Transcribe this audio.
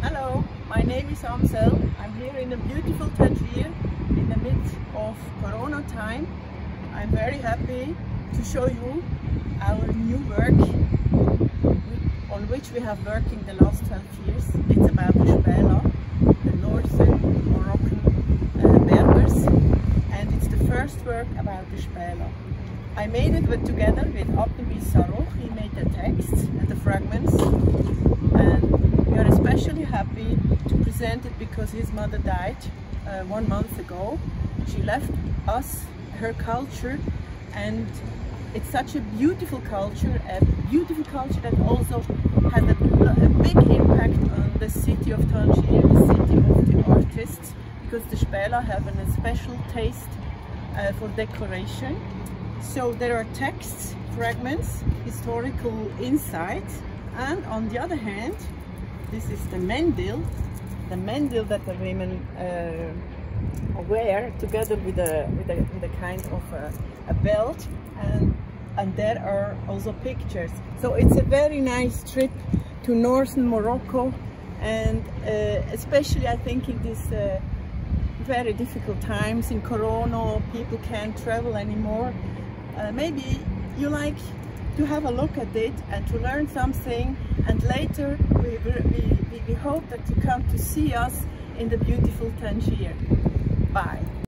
Hello, my name is Amsel. I'm here in the beautiful Tangier in the midst of Corona time. I'm very happy to show you our new work on which we have worked in the last 12 years. It's about the Spela, the northern Moroccan Berbers, and it's the first work about the Spela. I made it together with Abdelbi Sarouk. He made the text and the fragments, and we are especially happy to present it because his mother died 1 month ago. She left us her culture, and it's such a beautiful culture that also had a big impact on the city of Tangier, the city of the artists, because the Spela have a special taste for decoration. So there are texts, fragments, historical insights, and on the other hand, this is the mendil that the women wear together with a kind of a belt, and there are also pictures. So it's a very nice trip to northern Morocco, and especially I think in this very difficult times in Corona, people can't travel anymore. Maybe you like to have a look at it and to learn something, and later we hope that you come to see us in the beautiful Tangier. Bye.